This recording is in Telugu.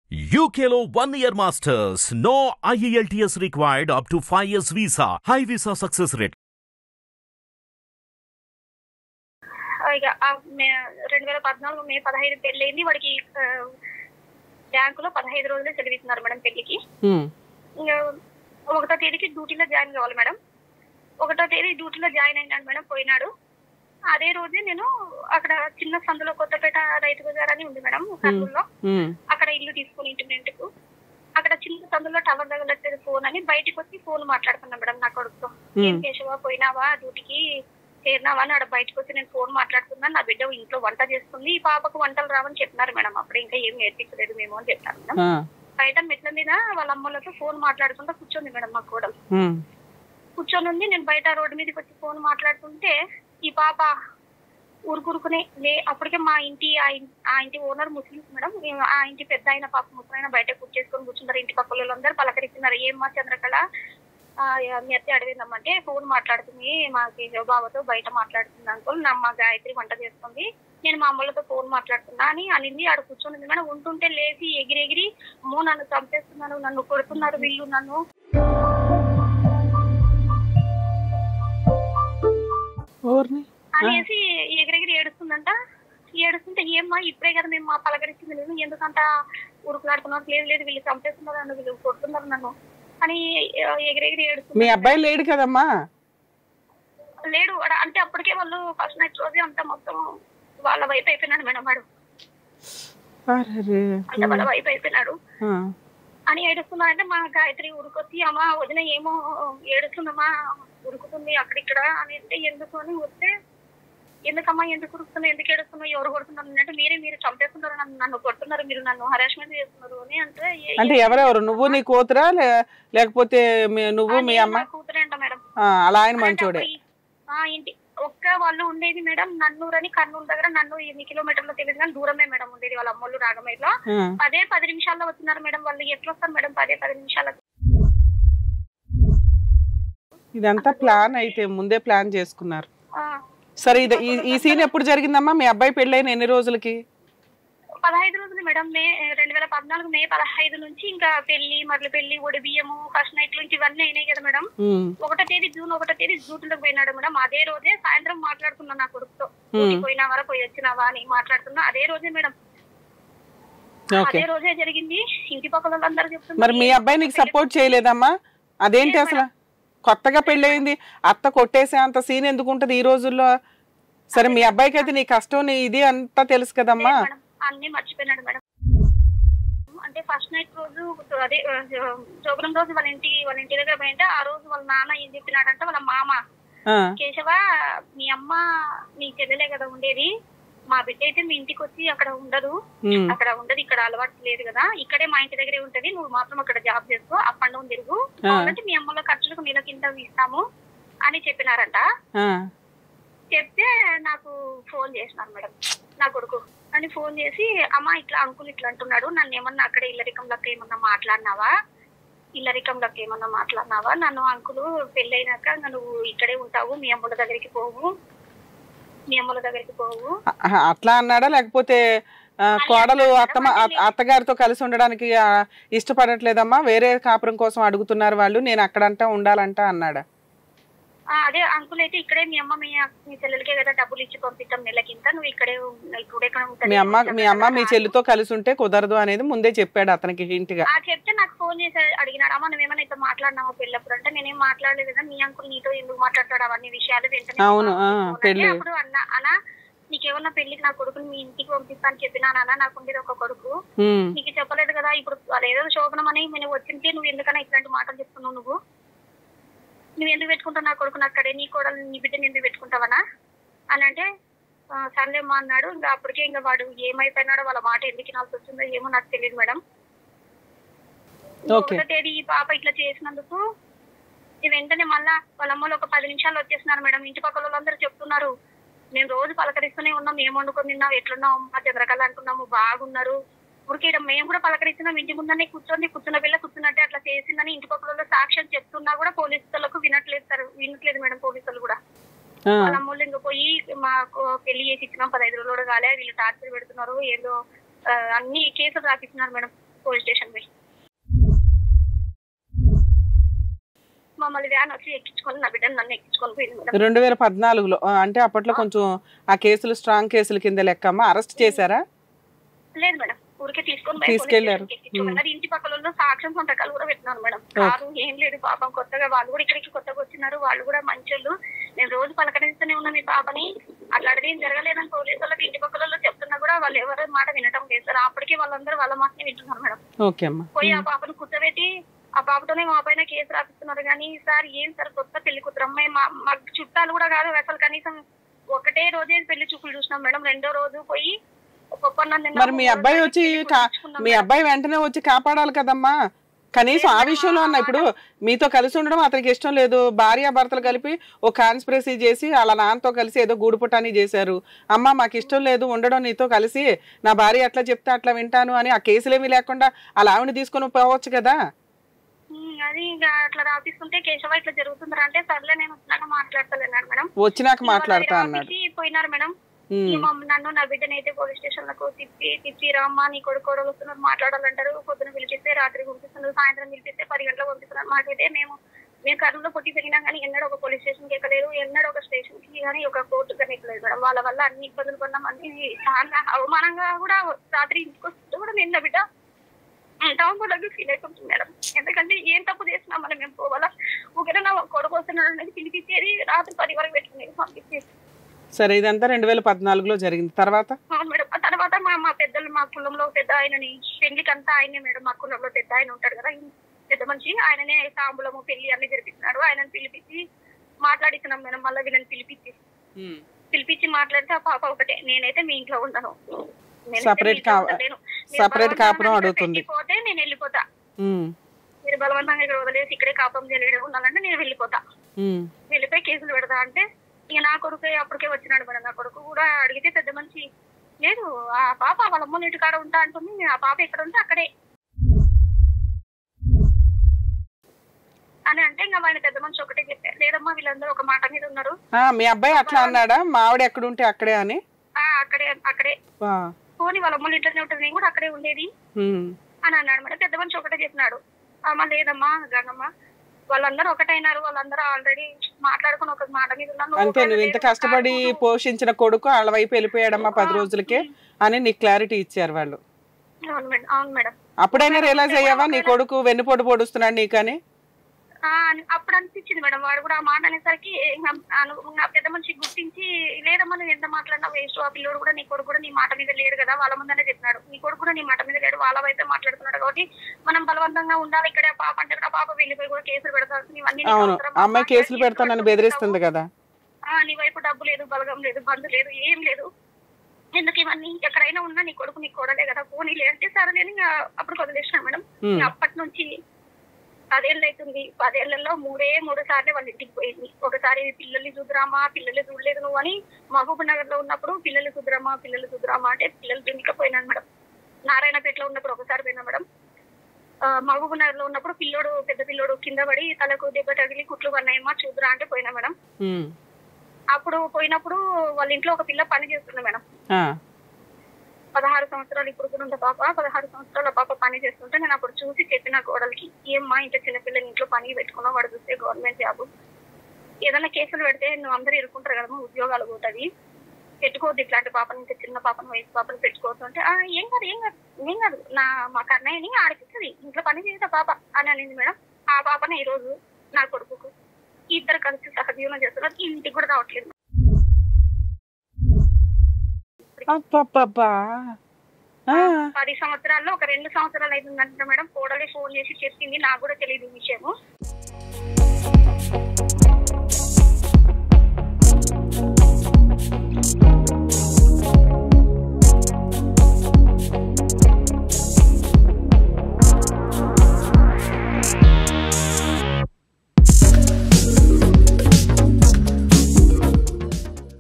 UKLO 1 year masters. No IELTS required up to 5 years visa. High visa success rate. ఇక 2014 మే 15 పెళ్ళయింది. వాడికి బ్యాంకులో 15 రోజులే సెలవు ఇస్తున్నారు మేడం పెళ్లికి. ఇంకా 1వ తేదీకి డ్యూటీలో జాయిన్ కావాలి మేడం. 1వ తేదీ డ్యూటీలో జాయిన్ అయినాడు మేడం, పోయినాడు. అదే రోజే నేను అక్కడ చిన్న సందులో కొత్తపేట రైతు బజార్ అని ఉంది మేడం కర్నూలులో, అక్కడ ఇల్లు తీసుకుని ఇంటిమెంట్కు అక్కడ చిన్న సందులో టవర్ తగలట్లేదు ఫోన్ అని బయటకు వచ్చి ఫోన్ మాట్లాడుతున్నా మేడం నా కొడుకుతో. ఏం కేశవా పోయినావా డ్యూటీకి చేరినావా అని ఆడ బయటకు వచ్చి నేను ఫోన్ మాట్లాడుతున్నాను. నా బిడ్డ ఇంట్లో వంట చేస్తుంది, ఈ పాపకు వంటలు రావని చెప్పినారు మేడం. అప్పుడు ఇంకా ఏం నేర్పించలేదు మేము అని చెప్పాను మేడం. బయట మెట్ల మీద వాళ్ళ అమ్మలతో ఫోన్ మాట్లాడుకుంటూ కూర్చోంది మేడం మా కోడలు. కూర్చొని ఉంది. నేను బయట రోడ్డు మీదకి వచ్చి ఫోన్ మాట్లాడుతుంటే ఈ పాప ఊరుకురుకునే అప్పటికే మా ఇంటి ఆ ఇంటి ఓనర్ ముస్లిమ్స్ మేడం. ఆ ఇంటి పెద్ద అయిన పాప ముసలైన బయట కూర్చేసుకొని కూర్చున్నారు. ఇంటి పక్కల వాళ్ళందరూ పలకరిస్తున్నారు. ఏమ్మా చంద్రకళ మీ అత్తే అడిగిందమ్మంటే ఫోన్ మాట్లాడుతుంది మా కేశవబాబుతో బయట మాట్లాడుతుంది అంకుల్, మా గాయత్రి వంట చేస్తుంది, నేను మా అమ్మలతో ఫోన్ మాట్లాడుతున్నా అని అనింది. ఆడ కూర్చొని మేడం. ఉంటుంటే లేచి ఎగిరెగిరి అమ్మో నన్ను చంపేస్తున్నారు, నన్ను కొడుతున్నారు వీళ్ళు నన్ను అనేసి ఎగిరెగిరి ఏడుస్తుందంట. ఏడుస్తుంటే ఏమ్మా ఇప్పుడే కదా మేము మా పలకరించింది, లేదు ఎందుకంట ఉరుకులాడుతున్నారు, లేదు లేదు వీళ్ళు చంపేస్తున్నారు నన్ను, వీళ్ళు కొడుతున్నారు నన్ను అని ఎగిరెగిరి ఏడుస్తుంది. మీ అబ్బాయి లేడు కదమ్మా? లేడు. అంటే అప్పటికే వాళ్ళు ఫస్ట్ నైట్ రోజే అంతా మొత్తం వాళ్ళ వైపు అయిపోయినాడు మేడం. వాడు అంటే వాళ్ళ వైపు అయిపోయినాడు అని ఏడుస్తున్నారంటే మా గాయత్రి ఉరుకొచ్చి అమ్మ వదిన ఏమో ఏడుస్తుందమ్మా ఉరుకుతుంది అక్కడిక్కడ అని అంటే ఎందుకు అని వస్తే ఎందుకమ్మా ఎందుకు ఉరుకుతున్నావు, ఎందుకు ఏడుస్తున్నావు, ఎవరు కొడుతున్నారు అంటే మీరు చంపేస్తున్నారు, నన్ను కొడుతున్నారు, మీరు నన్ను హరాస్మెంట్ చేస్తున్నారు అని అంటే ఎవరెవరు? నువ్వు నీ కూతురా లేకపోతే నువ్వు మీ అమ్మ? కూతురే అంట మేడం. అలా ఆయన మంచోడే. ఇంటి ఒక్క వాళ్ళు ఉండేది మేడం నన్నూరు అని, కర్నూలు దగ్గర నన్ను 8 కిలోమీటర్లు తెలియదు కానీ దూరమే మేడం ఉండేది. వాళ్ళ అమ్మోళ్ళు రాగమైలో 10 నిమిషాల్లో వచ్చినారు మేడం. వాళ్ళు ఎట్లా వస్తారు మేడం 10 నిమిషాలకు? ఇదంతా ప్లాన్ అయితే ముందే ప్లాన్ చేసుకున్నారు. సరే ఈ సీన్ ఎప్పుడు జరిగిందమ్మా? మీ అబ్బాయి పెళ్ళైన ఎన్ని రోజులకి? 15 రోజులు మేడం. 2014 మే 15 నుంచి ఇంకా పెళ్లి మరలు పెళ్లి ఒడి బియ్యము ఫస్ట్ నైట్ నుంచి ఇవన్నీ అయినాయి కదా మేడం. 1వ తేదీ జూన్ 1వ తేదీ డ్యూటీలోకి పోయినాడు మేడం. అదే రోజే సాయంత్రం మాట్లాడుకున్నా నా కొడుకుతో, పోయినావా పోయి వచ్చినావా అని మాట్లాడుతున్నా. అదే రోజే మేడం, అదే రోజే జరిగింది. ఇంటి పక్కల వాళ్ళందరూ చెప్తున్నారు. మరి మీ అబ్బాయి నీకు సపోర్ట్ చేయలేదమ్మా? అదేంటి అసలు? కొత్తగా పెళ్ళయింది, అత్త కొట్టేసే అంత సీన్ ఎందుకు ఉంటది ఈ రోజుల్లో? సరే మీ అబ్బాయికి అయితే నీ కష్టం నీ ఇది అంతా తెలుసు కదమ్మా. అన్ని మర్చిపోయినాడు మేడం. అంటే ఫస్ట్ నైట్ రోజు అదే శోభనం రోజు వాళ్ళ ఇంటి దగ్గర పోయింటే ఆ రోజు వాళ్ళ నాన్న ఏం చెప్పినాడంటే వాళ్ళ మామ, కేశవ మీ అమ్మ మీ చెల్లెలే కదా ఉండేది, మా బిడ్డ అయితే మీ ఇంటికి వచ్చి అక్కడ ఉండదు, ఇక్కడ అలవాటు లేదు కదా, ఇక్కడే మా ఇంటి దగ్గరే ఉంటది, నువ్వు మాత్రం అక్కడ జాబ్ చేసుకో, అప్ అండ్ డౌన్ తిరుగు, అంటే మీ అమ్మలో ఖర్చులకు నెలకి ఇంత ఇస్తాము అని చెప్పినారంట. చెప్తే నాకు ఫోన్ చేసినారు మేడం నా కొడుకు అని. ఫోన్ చేసి అమ్మ ఇట్లా అంకుల్ ఇట్లా అంటున్నాడు, నన్ను ఏమన్నా అక్కడ ఇల్లరికంలోకి ఏమన్నా మాట్లాడినావా, నన్ను అంకులు పెళ్ళైనాక నువ్వు ఇక్కడే ఉంటావు, మీ అమ్మల దగ్గరికి పోవు అట్లా అన్నాడా? లేకపోతే కోడలు అత్తగారితో కలిసి ఉండడానికి ఇష్టపడట్లేదమ్మా, వేరే కాపురం కోసం అడుగుతున్నారు వాళ్ళు, నేను అక్కడంటా ఉండాలంట అన్నాడా? అదే అంకుల్ అయితే ఇక్కడే మీ అమ్మ మీ చెల్లెలకే కదా డబ్బులు ఇచ్చి పంపిస్తాం నెలకింత, నువ్వు ఇక్కడే మీ అమ్మ మీ చెల్లితో కలిసి ఉంటే కుదరదు అనేది ముందే చెప్పాడు అతనికి హింట్ గా. చెప్తే నాకు ఫోన్ చేసి అడిగినాడు, అమ్మ నువ్వేమన్నా ఇట్లా మాట్లాడినావా పెళ్ళప్పుడు అంటే నేనేం మాట్లాడలేదు కదా, మీ అంకుల్ నీతో ఎందుకు మాట్లాడతాడు అవన్నీ విషయాలు వెంటనే. అప్పుడు అన్నా నీకేమన్నా పెళ్లికి నా కొడుకుని మీ ఇంటికి పంపిస్తాను చెప్పినానా, నాకు ఉండేది ఒక కొడుకు, నీకు చెప్పలేదు కదా, ఇప్పుడు వాళ్ళు ఏదో శోభనం అని నేను వచ్చింటే నువ్వు ఎందుకన్నా ఇట్లాంటి మాటలు చెప్తున్నావు, నువ్వు ఎందుకు పెట్టుకుంటావు నా కొడుకుని అక్కడే, నీ కోడలు నీ బిడ్డని ఎందుకు పెట్టుకుంటావనా అని అంటే సర్లేమ్మా అన్నాడు. ఇంకా అప్పటికే ఇంకా వాడు ఏమైపోయినాడో వాళ్ళ మాట ఎందుకు వినాల్సి వచ్చిందో ఏమో నాకు తెలియదు మేడం. 1వ తేదీ ఈ పాప ఇట్లా చేసినందుకు వెంటనే మళ్ళా వాళ్ళ అమ్మలు ఒక 10 నిమిషాలు వచ్చేసినారు మేడం. ఇంటి పక్కల వాళ్ళందరూ చెప్తున్నారు, మేము రోజు పలకరిస్తూనే ఉన్నాం, ఏం వండుకొని తిన్నావు, ఎట్లున్నావు అమ్మా చంద్రకళ అంటున్నాము, బాగున్నారు, ఊరికే మేము కూడా పలకరిస్తున్నాం, ఇంటి ముందనే కూర్చున్న పిల్ల కూర్చున్నట్టే అట్లా చేసిందని ఇంటి పక్కల సాక్ష్యం చెప్తున్నా కూడా పోలీసులకు వినట్లేదు మేడం. పోలీసులు కూడా వాళ్ళ అమ్మోళ్ళు ఇంకా పోయి మాకు పెళ్లి చేసి ఇచ్చినాం 15 రోజులు కూడా కాలే, వీళ్ళు టార్చర్ పెడుతున్నారు, ఏదో అన్ని కేసులు రాపిస్తున్నారు మేడం. పోలీస్ స్టేషన్ పోయి మమ్మల్ని వ్యాన్ వచ్చి ఎక్కించుకొని నా బిడ్డను నన్ను ఎక్కించుకొని పోయింది మేడం. 2014లో అంటే అప్పట్లో కొంచెం ఆ కేసులు స్ట్రాంగ్ కేసుల కింద లెక్కమ్మా. అరెస్ట్ చేశారా? లేదు మేడం, ఊరికే తీసుకెళ్లారు. ఇంటి పక్కల సాక్ష్యం సంతకాలు కూడా పెట్టినారు మేడం. కాదు ఏం లేదు పాపం, కొత్తగా వాళ్ళు కూడా ఇక్కడికి కొత్తగా వచ్చినారు, వాళ్ళు కూడా మంచోళ్ళు, నేను రోజు పలకరిస్తూనే ఉన్నా మీ పాపని, అట్లాంటిది ఏం జరగలేదని పోలీసు వాళ్ళకి ఇంటి పక్కల చెప్తున్నా కూడా వాళ్ళు ఎవరి మాట వినటం లేదు సార్. అప్పటికే వాళ్ళందరూ వాళ్ళ మాటనే వింటున్నారు మేడం. పోయి ఆ పాపను కూర్చోబెట్టి ఆ పాపతోనే మా పైన కేసు రాపిస్తున్నారు. కానీ సార్ ఏం సార్ కొత్త పెళ్లి కూతురు అమ్మాయి, మా చుట్టాలు కూడా కాదు అసలు, కనీసం ఒకటే రోజే పెళ్లి చూపులు చూసినాం మేడం. రెండో రోజు పోయి మరి మీ అబ్బాయి వచ్చి మీ అబ్బాయి వెంటనే వచ్చి కాపాడాలి కదమ్మా, కనీసం ఆ విషయంలో అన్న. ఇప్పుడు మీతో కలిసి ఉండడం అతనికి ఇష్టం లేదు, భార్య భర్తలు కలిపి ఒక కాన్స్పిరసీ చేసి అలా నాన్నతో కలిసి ఏదో గూడుపుటాని చేశారు. అమ్మ మాకు ఇష్టం లేదు ఉండడం నీతో కలిసి, నా భార్య ఎట్లా చెప్తే అట్లా వింటాను అని ఆ కేసులేమీ లేకుండా అలా ఆవిడ తీసుకొని పోవచ్చు కదా. అది ఇంకా అట్లా రాపిస్తుంటే కేశవ ఇట్లా జరుగుతుందా అంటే సర్లే నేను వచ్చినాక మాట్లాడతలేన్నాడు మేడం. వచ్చినాక మాట్లాడతా అన్నాడు. పోయినారు మేడం. నన్ను నా బిడ్డనైతే పోలీస్ స్టేషన్ లకు తిప్పి రామ్మా నీ కొడుకోడు వస్తున్నారు మాట్లాడాలంటారు. పొద్దున పిలిపిస్తే రాత్రి పంపిస్తున్నారు, సాయంత్రం పిలిపిస్తే 10 గంటలకు పంపిస్తున్నారు. మాకైతే మేము కర్నూలులో పొట్టి పెరిగినా కానీ ఎన్నడూ ఒక పోలీస్ స్టేషన్ కి ఎక్కలేదు, ఎన్నడూ ఒక స్టేషన్ కి కానీ ఒక కోర్టు కానీ ఎక్కలేదు మేడం. వాళ్ళ వల్ల అన్ని ఇబ్బందులు పడ్డాం, అన్ని చాలా అవమానంగా కూడా. రాత్రి ఇంటికి వస్తుంటే కూడా నేను నా బిడ్డ టౌన్ కూడా ఫీల్ అవుతుంది మేడం. ఎందుకంటే ఏం తప్పు చేసినా మనం మేము పోవాలా, ఒకవేళ నా కొడుకు వస్తున్నాడు అనేది పిలిపించేది, రాత్రి 10 వరకు పెట్టుకునేది, పంపించేది. సరే, ఇదంతా 2014లో జరిగింది. తర్వాత మేడం తర్వాత మా పెద్దలు, మా కులంలో పెద్ద ఆయనని పెళ్లికి అంతా ఆయనే మేడం. మా కులంలో పెద్ద ఆయన ఉంటాడు కదా, పెద్ద మనిషి, ఆయననే తాంబూలము పెళ్లి అన్ని జరిపిస్తున్నాడు. ఆయనను పిలిపించి మాట్లాడిస్తున్నాం మేడం. మళ్ళీ వీళ్ళని పిలిపించి మాట్లాడితే ఆ పాప ఒకటే, నేనైతే మీ ఇంట్లో ఉండను, సపరేట్ కాపురం అడుగుతుంది, పోతే నేను వెళ్ళిపోతా, మీరు బలవంతంగా ఇక్కడ వదిలేసి ఇక్కడే కాపురం చేయడం ఉండాలంటే నేను వెళ్ళిపోతా, వెళ్ళిపోయి కేసులు పెడతా అంటే ఇక నా కొడుకు అప్పటికే వచ్చినాడు మేడం. నా కొడుకు కూడా అడిగితే పెద్ద మనిషి లేదు, ఆ పాప వాళ్ళ అమ్మ ఇంటి కాడ ఉంటా అంటుంది, ఆ పాప ఎక్కడ ఉంటే అక్కడే అని అంటే ఇంకా ఆయన పెద్ద మనిషి ఒకటే చెప్పారు, లేదమ్మా వీళ్ళందరూ ఒక మాట మీద ఉన్నారు. మీ అబ్బాయి అట్లా అన్నాడా, మా ఆవిడ ఎక్కడ ఉంటే అక్కడే అని? అక్కడే పోనీ వాళ్ళ అమ్మ ఇంట్లోనే ఉంటుంది, నేను కూడా అక్కడే ఉండేది అని అన్నాడు మేడం. పెద్ద మనిషి ఒకటే చెప్పినాడు, అమ్మ లేదమ్మా గంగమ్మ వాళ్ళందరూ ఒకటైనారు, వాళ్ళందరూ ఆల్రెడీ మాట్లాడుకుని ఒక మాట మీద ఉన్నారు. అంతే, నువ్వు ఇంత కష్టపడి పోషించిన కొడుకు వాళ్ళ వైపు వెళ్ళిపోయాడమ్మా 10 రోజులకే అని నీకు క్లారిటీ ఇచ్చారు వాళ్ళు. అవును మేడం. అప్పుడైనా రియలైజ్ అయ్యావా నీ కొడుకు వెన్నుపోటు పొడుస్తున్నాడు నీకని? అప్పుడు అనిపించింది మేడం. వాడు కూడా ఆ మాట అనేసరికి పెద్ద మనిషి గుర్తించి, లేదమ్మా నువ్వు ఎంత మాట్లాడినా వేస్ట్, ఆ పిల్లోడు కూడా నీ కొడుకు కూడా నీ మాట మీద లేడు కదా, వాళ్ళ ముందనే చెప్పినాడు, నీ కొడుకు కూడా నీ మాట మీద లేడు, వాళ్ళ వైపే మాట్లాడుతున్నాడు కాబట్టి మనం బలవంతంగా ఉండాలి ఇక్కడ. పాప అంటే కూడా పాప వెళ్ళిపోయి కూడా కేసులు పెడతాను, ఇవన్నీ అమ్మాయి కేసులు పెడతానని బెదిరిస్తుంది కదా, నీ వైపు డబ్బు లేదు, బలగం లేదు, బంధు లేదు, ఏం లేదు, ఎందుకు ఇవన్నీ, ఎక్కడైనా ఉన్నా నీ కొడుకు నీ కొడలే కదా, పోనీ అంటే సరే నేను అప్పుడు వదిలేసినా మేడం. అప్పటి నుంచి 10 ఏళ్ళు అవుతుంది. 10 ఏళ్లలో 3 సార్లు వాళ్ళ ఇంటికి పోయింది. ఒకసారి పిల్లల్ని చూద్దామా, పిల్లలు చూడలేదు నువ్వు అని మహబూబ్ నగర్ లో ఉన్నప్పుడు పిల్లలు చూద్దామా అంటే పిల్లలు దునికపోయినాను మేడం. నారాయణపేటలో ఉన్నప్పుడు ఒకసారి పోయినా మేడం. మహబూబ్ నగర్ లో ఉన్నప్పుడు పెద్ద పిల్లోడు కింద పడి తలకు దెబ్బ తగిలి కుట్లు పన్నాయమ్మా చూద్దురా అంటే పోయినా మేడం. అప్పుడు పోయినప్పుడు వాళ్ళ ఇంట్లో ఒక పిల్ల పని చేస్తున్నా మేడం. 16 సంవత్సరాలు ఇప్పుడు కూడా ఉన్న పాప, 16 సంవత్సరాల పాప పని చేస్తుంటే నేను అప్పుడు చూసి చెప్పిన కోడలికి, ఏమ్మా ఇంత చిన్నపిల్లని ఇంట్లో పని పెట్టుకున్నావు, వాడు చూస్తే గవర్నమెంట్ జాబ్, ఏదైనా కేసులు పెడితే నువ్వు అందరూ ఇరుక్కుంటారు కదమ్మా, ఉద్యోగాలు పోతుంది, పెట్టుకోవద్దు ఇట్లాంటి పాపని, ఇంత చిన్న పాపను, వయసు పాపను పెట్టుకోవద్దు అంటే ఏం కాదు మా కన్నయ్యని ఆడిపిస్తుంది, ఇంట్లో పని చేసే పాప అని అనింది మేడం. ఆ పాపని ఈ రోజు నా కొడుకు ఇద్దరు కలిసి సహజీవనం చేస్తున్నారు, ఇంటికి కూడా రావట్లేదు. 10 సంవత్సరాల్లో ఒక 2 సంవత్సరాలు అవుతుందంటే మేడం. కోడలే ఫోన్ చేసి చెప్పింది, నాకు కూడా తెలియదు ఈ విషయము.